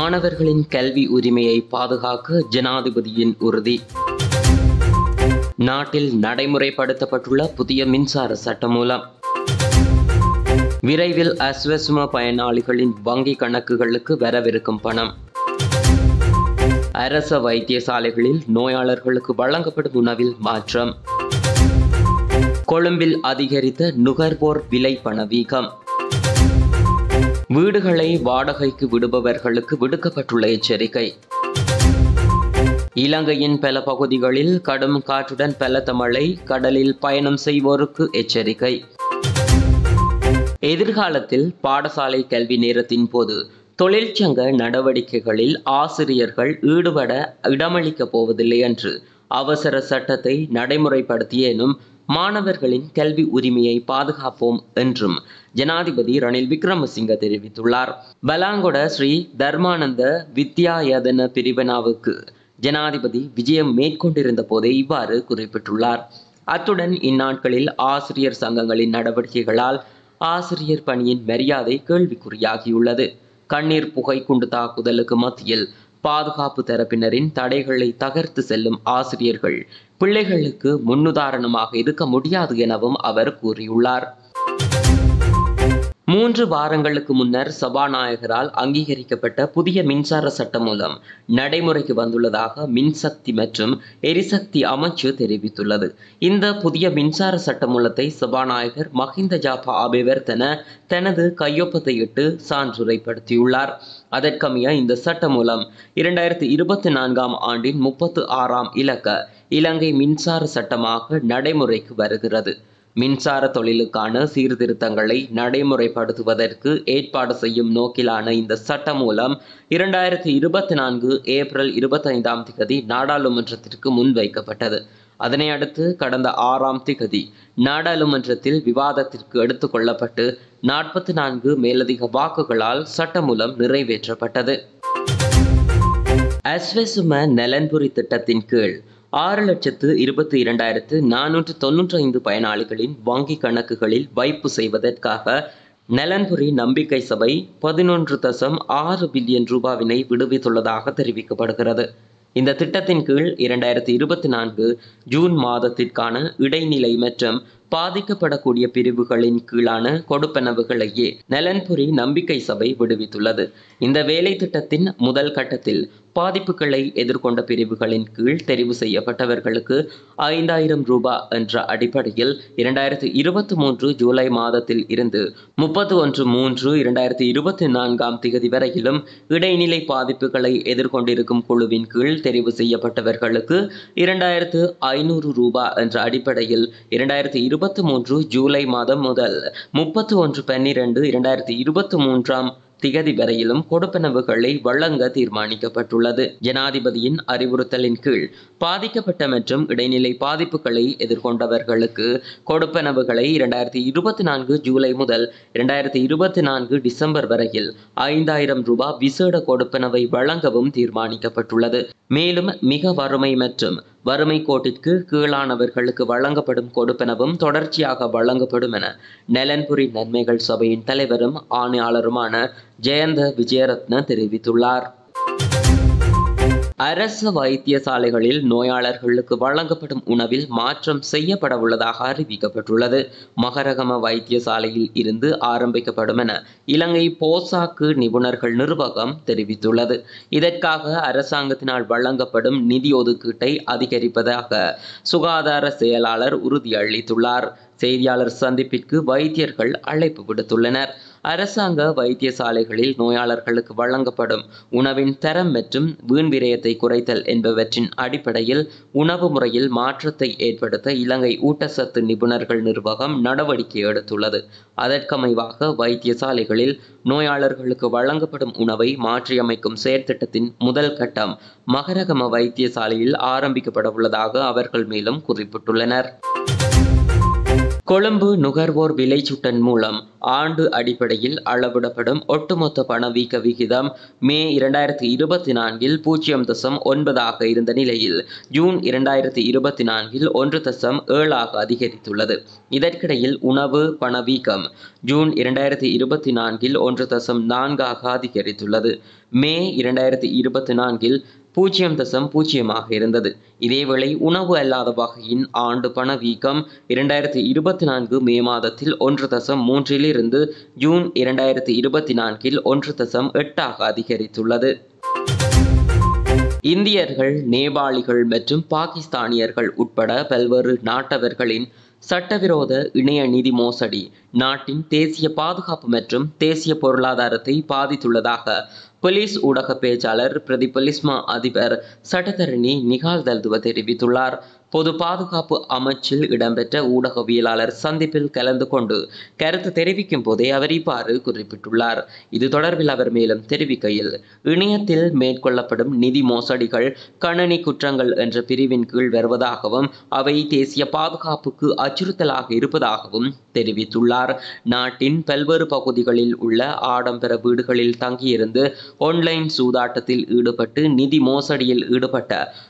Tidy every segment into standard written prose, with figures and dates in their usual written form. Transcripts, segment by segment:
மாணவர்களின் கல்வி உரிமையை பாதுகாக்க ஜனாதிபதியின் உறுதி. நாட்டில் நடைமுறைப்படுத்தப்பட்டுள்ள புதிய மின்சார சட்டமூலம். விரைவில் அஸ்வசும பயனாளிகளின் வங்கி கணக்குகளுக்கு வரவிருக்கும் பணம். அரச வைத்தியசாலைகளில் நோயாளர்களுக்கு வழங்கப்படும் உணவில் மாற்றம். கொழும்பில் அதிகரித்த நுகர்வோர் விலை பணவீக்கம். வீடுகளை வாடகைக்கு விடுபவர்களுக்கு விடுக்கப்பட்டுள்ள எச்சரிக்கை. இலங்கையின் பல பகுதிகளில் கடும் காற்றுடன் பலத்த மழை, கடலில் பயணம் செய்வோருக்கு எச்சரிக்கை. எதிர்காலத்தில் பாடசாலை கல்வி நேரத்தின் போது தொழிற்சங்க நடவடிக்கைகளில் ஆசிரியர்கள் ஈடுபட இடமளிக்கப் போவதில்லை என்று அவசர சட்டத்தை நடைமுறைப்படுத்தியேனும் மாணவர்களின் கல்வி உரிமையை பாதுகாப்போம் என்றும் ஜனாதிபதி ரணில் விக்ரமசிங்க தெரிவித்துள்ளார். பலாங்கொட ஸ்ரீ தர்மானந்த வித்யாயதன பிரிவினாவுக்கு ஜனாதிபதி விஜயம் மேற்கொண்டிருந்த போதே இவ்வாறு குறிப்பிட்டுள்ளார். அத்துடன் இந்நாட்களில் ஆசிரியர் சங்கங்களின் நடவடிக்கைகளால் ஆசிரியர் பணியின் மரியாதை கேள்விக்குறியாகியுள்ளது. கண்ணீர் புகை குண்டு தாக்குதலுக்கு மத்தியில் பாதுகாப்பு தரப்பினரின் தடைகளை தகர்த்து செல்லும் ஆசிரியர்கள் பிள்ளைகளுக்கு முன்னுதாரணமாக இருக்க முடியாது எனவும் அவர் கூறியுள்ளார். 3 வாரங்களுக்கு முன்னர் சபாநாயகரால் அங்கீகரிக்கப்பட்ட புதிய மின்சார சட்டம் மூலம் நடைமுறைக்கு வந்துள்ளதாக மின்சக்தி மற்றும் எரிசக்தி அமைச்சு தெரிவித்துள்ளது. இந்த புதிய மின்சார சட்ட மூலத்தை சபாநாயகர் மஹிந்த ஜாபா அபிவர்த்தன தனது கையொப்பத்தையிட்டு சான்றுரைப்படுத்தியுள்ளார். அதற்கமைய இந்த சட்ட மூலம் 2024 ஆண்டின் 36ஆம் இலக்க இலங்கை மின்சார சட்டமாக நடைமுறைக்கு வருகிறது. மின்சார தொழிலுக்கான சீர்திருத்தங்களை நடைமுறைப்படுத்துவதற்கு ஏற்பாடு செய்யும் நோக்கிலான இந்த சட்டம் மூலம் 2024 ஏப்ரல் 25ஆம் திகதி நாடாளுமன்றத்திற்கு முன்வைக்கப்பட்டது. அதனை அடுத்து கடந்த 6ஆம் திகதி நாடாளுமன்றத்தில் விவாதத்திற்கு எடுத்துக் கொள்ளப்பட்டு 44 மேலதிக வாக்குகளால் சட்டமூலம் நிறைவேற்றப்பட்டது. அஸ்வசும நலன்புரி திட்டத்தின் கீழ் 6,22,495 பயனாளிகளின் வங்கி கணக்குகளில் வைப்பு செய்வதற்காக நலன்புரி நம்பிக்கை சபை 11.6 பில்லியன் ரூபாவினை விடுவித்துள்ளதாக தெரிவிக்கப்படுகிறது. இந்த திட்டத்தின் கீழ் 2024 ஜூன் மாதத்திற்கான இடைநிலை மற்றும் பாதிக்கப்படக்கூடிய பிரிவுகளின் கீழான கொடுப்பனவுகளையே நலன்புரி நம்பிக்கை சபை விடுவித்துள்ளது. இந்த வேலை திட்டத்தின் முதல் கட்டத்தில் பாதிப்புகளை எதிர்கொண்ட பிரிவுகளின் கீழ் தெரிவு செய்யப்பட்டவர்களுக்கு 5,000 ரூபாய் என்ற அடிப்படையில் 2023 ஜூலை மாதத்தில் இருந்து 31/3/2024 திகதி வரையிலும் இடைநிலை பாதிப்புகளை எதிர்கொண்டிருக்கும் குழுவின் கீழ் தெரிவு செய்யப்பட்டவர்களுக்கு 2,500 ரூபாய் என்ற அடிப்படையில் 2023 ஜூலை மாதம் முதல் 31/12/2023 திகதி வரையிலும் கொடுப்பனவுகளை வழங்க தீர்மானிக்கப்பட்டுள்ளது. ஜனாதிபதியின் அறிவுறுத்தலின் கீழ் பாதிக்கப்பட்ட மற்றும் இடைநிலை பாதிப்புகளை எதிர்கொண்டவர்களுக்கு கொடுப்பனவுகளை 2024 ஜூலை முதல் 2024 டிசம்பர் வரையில் 5,000 ரூபாய் விசேட கொடுப்பனவை வழங்கவும் தீர்மானிக்கப்பட்டுள்ளது. மேலும் மிக வறுமை மற்றும் வறுமை கோட்டிற்கு கீழானவர்களுக்கு வழங்கப்படும் கொடுப்பனவும் தொடர்ச்சியாக வழங்கப்படும் என நலன்புரி நன்மைகள் சபையின் தலைவரும் ஆணையாளருமான ஜெயந்த விஜயரத்ன தெரிவித்துள்ளார். அரச வைத்தியசாலைகளில் நோயாளர்களுக்கு வழங்கப்படும் உணவில் மாற்றம் செய்யப்பட உள்ளதாக அறிவிக்கப்பட்டுள்ளது. மகரகம வைத்தியசாலையில் இருந்து ஆரம்பிக்கப்படும் என இலங்கை போசாக்கு நிபுணர்கள் நிர்வாகம் தெரிவித்துள்ளது. இதற்காக அரசாங்கத்தினால் வழங்கப்படும் நிதி ஒதுக்கீட்டை அதிகரிப்பதாக சுகாதார செயலாளர் உறுதியளித்துள்ளார். செய்தியாளர் சந்திப்பிற்கு வைத்தியர்கள் அழைப்பு விடுத்துள்ளனர். அரசாங்க வைத்தியசாலைகளில் நோயாளர்களுக்கு வழங்கப்படும் உணவின் தரம் மற்றும் வீண் விரயத்தை குறைத்தல் என்பவற்றின் அடிப்படையில் உணவு முறையில் மாற்றத்தை ஏற்படுத்த இலங்கை ஊட்டச்சத்து நிபுணர்கள் நிர்வாகம் நடவடிக்கை எடுத்துள்ளது. அதற்கமைவாக வைத்தியசாலைகளில் நோயாளர்களுக்கு வழங்கப்படும் உணவை மாற்றியமைக்கும் செயற்திட்டத்தின் முதல் கட்டம் மகரகம வைத்தியசாலையில் ஆரம்பிக்கப்பட உள்ளதாக அவர்கள் மேலும் குறிப்பிட்டுள்ளனர். கொழும்பு நுகர்வோர் விலைச்சுட்டன் மூலம் ஆண்டு அடிப்படையில் அளவிடப்படும் ஒட்டுமொத்த பணவீக்க விகிதம் மே 2024 0.9 இருந்த நிலையில் ஜூன் 2024 1.7 அதிகரித்துள்ளது. இதற்கிடையில் உணவு பணவீக்கம் ஜூன் 2024 1.4 அதிகரித்துள்ளது. மே 2024 0.0 இருந்தது. இதேவேளை உணவு அல்லாத வகையின் ஆண்டு பணவீக்கம் 2024 மே மாதத்தில் 1.3 இருந்து ஜூன் 2024 1.8 அதிகரித்துள்ளது. இந்தியர்கள், நேபாளிகள் மற்றும் பாகிஸ்தானியர்கள் உட்பட பல்வேறு நாட்டவர்களின் சட்டவிரோத இணைய நிதி மோசடி நாட்டின் தேசிய பாதுகாப்பு மற்றும் தேசிய பொருளாதாரத்தை பாதித்துள்ளதாக போலீஸ் ஊடக பேச்சாளர் பிரதி போலீஸ் மா அதிபர் சட்டத்தரணி நிகால் தல்துவ தெரிவித்துள்ளார். பொது பாதுகாப்பு அமைச்சில் இடம்பெற்ற ஊடகவியலாளர் சந்திப்பில் கலந்து கொண்டு கருத்து தெரிவிக்கும் போதே அவர் இவ்வாறு குறிப்பிட்டுள்ளார். இது தொடர்பில் அவர் மேலும் தெரிவிக்கையில், இணையத்தில் மேற்கொள்ளப்படும் நிதி மோசடிகள் கணனி குற்றங்கள் என்ற பிரிவின் கீழ் வருவதாகவும் அவை தேசிய பாதுகாப்புக்கு அச்சுறுத்தலாக இருப்பதாகவும் தெரிவித்துள்ளார். நாட்டின் பல்வேறு பகுதிகளில் உள்ள ஆடம்பர வீடுகளில் தங்கியிருந்து ஆன்லைன் சூதாட்டத்தில் ஈடுபட்டு நிதி மோசடியில் ஈடுபட்ட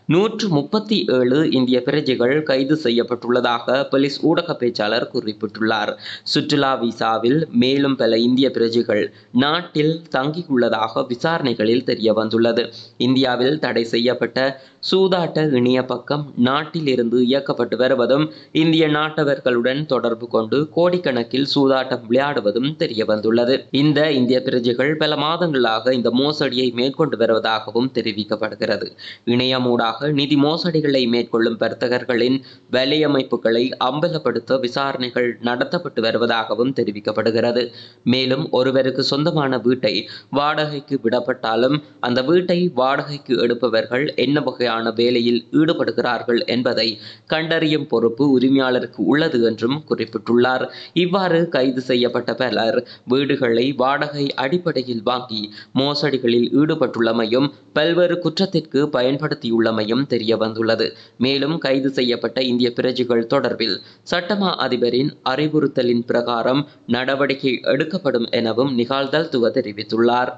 137 இந்திய பிரஜைகள் கைது செய்யப்பட்டுள்ளதாக போலீஸ் ஊடக பேச்சாளர் குறிப்பிட்டுள்ளார். சுற்றுலா விசாவில் மேலும் பல இந்திய பிரஜைகள் நாட்டில் தங்கியுள்ளதாக விசாரணைகளில் தெரிய வந்துள்ளது. இந்தியாவில் தடை செய்யப்பட்ட சூதாட்ட இணைய பக்கம் நாட்டில் இருந்து இயக்கப்பட்டு வருவதும் இந்திய நாட்டவர்களுடன் தொடர்பு கொண்டு கோடிக்கணக்கில் சூதாட்டம் விளையாடுவதும் தெரிய வந்துள்ளது. இந்த இந்திய பிரஜைகள் பல மாதங்களாக இந்த மோசடியை மேற்கொண்டு வருவதாகவும் தெரிவிக்கப்படுகிறது. இணையமூடாக நிதி மோசடிகளை மேற்கொள்ளும் வர்த்தகர்களின் வலையமைப்புகளை அம்பலப்படுத்த விசாரணைகள் நடத்தப்பட்டு வருவதாகவும் தெரிவிக்கப்படுகிறது. மேலும் ஒருவருக்கு சொந்தமான வீட்டை வாடகைக்கு விடப்பட்டாலும் அந்த வீட்டை வாடகைக்கு எடுப்பவர்கள் என்ன வகையான வேலையில் ஈடுபடுகிறார்கள் என்பதை கண்டறியும் பொறுப்பு உரிமையாளருக்கு உள்ளது என்றும் குறிப்பிட்டுள்ளார். இவ்வாறு கைது செய்யப்பட்ட பலர் வீடுகளை வாடகை அடிப்படையில் வாங்கி மோசடிகளில் ஈடுபட்டுள்ளமையும் பல்வேறு குற்றத்திற்கு பயன்படுத்தியுள்ளமையும் தெரிய வந்துள்ளது. மேலும் கைது செய்யப்பட்ட இந்திய பிரஜைகள் தொடர்பில் சட்டமா அதிபரின் அறிவுறுத்தலின் பிரகாரம் நடவடிக்கை எடுக்கப்படும் எனவும் நிகால் தல்துவ தெரிவித்துள்ளார்.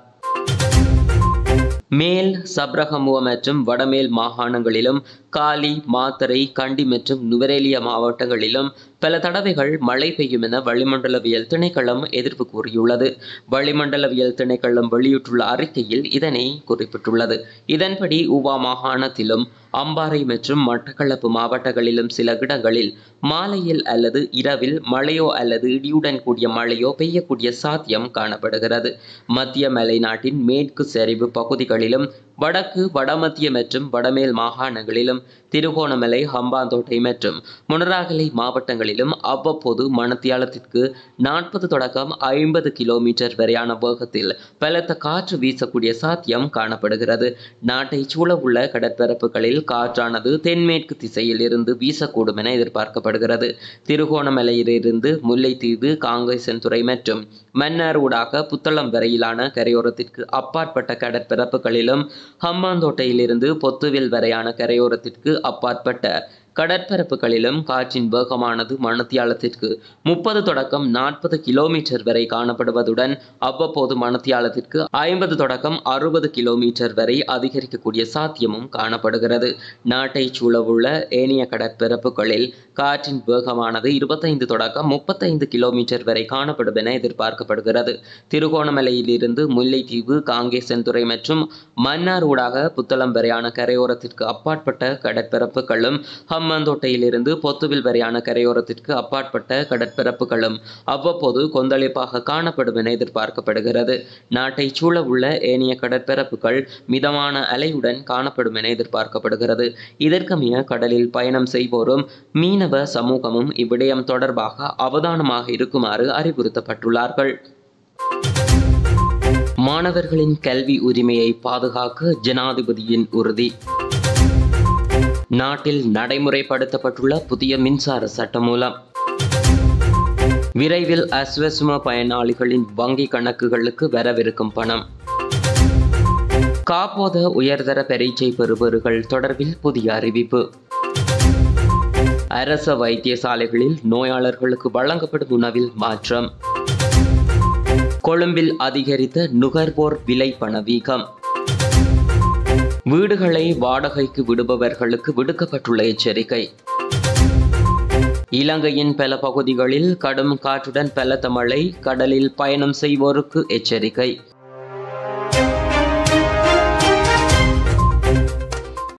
மேல் சப்ரகமுவ மற்றும் வடமேல் மாகாணங்களிலும் காலி, மாத்தறை, கண்டி மற்றும் நுவரெலியா மாவட்டங்களிலும் பல தடவைகள் மழை பெய்யும் என வளிமண்டலவியல் திணைக்களம் எதிர்ப்பு கூறியுள்ளது. வளிமண்டலவியல் திணைக்களம் வெளியிட்டுள்ள அறிக்கையில் இதனை குறிப்பிட்டுள்ளது. இதன்படி ஊவா மாகாணத்திலும் அம்பாறை மற்றும் மட்டக்களப்பு மாவட்டங்களிலும் சில இடங்களில் மாலையில் அல்லது இரவில் மழையோ அல்லது இடியுடன் கூடிய மழையோ பெய்யக்கூடிய சாத்தியம் காணப்படுகிறது. மத்திய மலைநாட்டின் மேற்கு சரிவு பகுதிகளிலும் வடக்கு, வடமத்திய மற்றும் வடமேல் மாகாணங்களிலும் திருகோணமலை, ஹம்பாந்தோட்டை மற்றும் மொனராகலை மாவட்டங்களிலும் அவ்வப்போது மணத்தியாலத்திற்கு 40 தொடக்கம் 50 கிலோமீட்டர் வரையான வேகத்தில் பலத்த காற்று வீசக்கூடிய சாத்தியம் காணப்படுகிறது. நாட்டை சூழவுள்ள கடற்பரப்புகளில் காற்றானது தென்மேற்கு திசையில் இருந்து வீசக்கூடும் என எதிர்பார்க்கப்படுகிறது. திருகோணமலையிலிருந்து முல்லைத்தீவு, காங்கேசன்துறை மற்றும் மன்னார் ஊடாக புத்தளம் வரையிலான கரையோரத்திற்கு அப்பாற்பட்ட கடற்பரப்புகளிலும் ஹம்பாந்தோட்டையிலிருந்து பொத்துவில் வரையான கரையோரத்திற்கு அப்பாற்பட்ட கடற்பரப்புகளிலும் காற்றின் வேகமானது மணத்தியாலத்திற்கு 30 தொடக்கம் 40 கிலோமீட்டர் வரை காணப்படுவதுடன் அவ்வப்போது மணத்தியாலத்திற்கு 50 தொடக்கம் 60 கிலோமீட்டர் வரை அதிகரிக்கக்கூடிய சாத்தியமும் காணப்படுகிறது. நாட்டை சூழவுள்ள ஏனைய கடற்பரப்புகளில் காற்றின் வேகமானது 25 தொடக்கம் 35 கிலோமீட்டர் வரை காணப்படும் என எதிர்பார்க்கப்படுகிறது. திருகோணமலையிலிருந்து முல்லைத்தீவு, காங்கேசன்துறை மற்றும் மன்னார் ஊடாக புத்தளம் வரையான கரையோரத்திற்கு அப்பாற்பட்ட கடற்பரப்புகளும் ஹம்பாந்தோட்டையிலிருந்து பொத்துவில் வரையான கரையோரத்திற்கு அப்பாற்பட்ட கடற்பரப்புகளும் அவ்வப்போது கொந்தளிப்பாக காணப்படும் என எதிர்பார்க்கப்படுகிறது. நாட்டை சூழவுள்ள ஏனைய கடற்பரப்புகள் மிதமான அலையுடன் காணப்படும் என எதிர்பார்க்கப்படுகிறது. இதற்கமைய கடலில் பயணம் செய்வோரும் மீனவ சமூகமும் இவ்விடயம் தொடர்பாக அவதானமாக இருக்குமாறு அறிவுறுத்தப்பட்டுள்ளார்கள். மாணவர்களின் கல்வி உரிமையை பாதுகாக்க ஜனாதிபதியின் உறுதி. நாட்டில் நடைமுறைப்படுத்தப்பட்டுள்ள புதிய மின்சார சட்டமூலம் விரைவில் அஸ்வசும பயனாளிகளின் வங்கி கணக்குகளுக்கு வரவிருக்கும் பணம். காப்போத உயர்தர பரீட்சை பெறுபவர்கள் தொடர்பில் புதிய அறிவிப்பு. அரச வைத்தியசாலைகளில் நோயாளர்களுக்கு வழங்கப்படும் உணவில் மாற்றம். கொழும்பில் அதிகரித்த நுகர்வோர் விலை பணவீக்கம். வீடுகளை வாடகைக்கு விடுபவர்களுக்கு விடுக்கப்பட்டுள்ள எச்சரிக்கை. இலங்கையின் பல பகுதிகளில் கடும் காற்றுடன் பலத்த மழை, கடலில் பயணம் செய்வோருக்கு எச்சரிக்கை.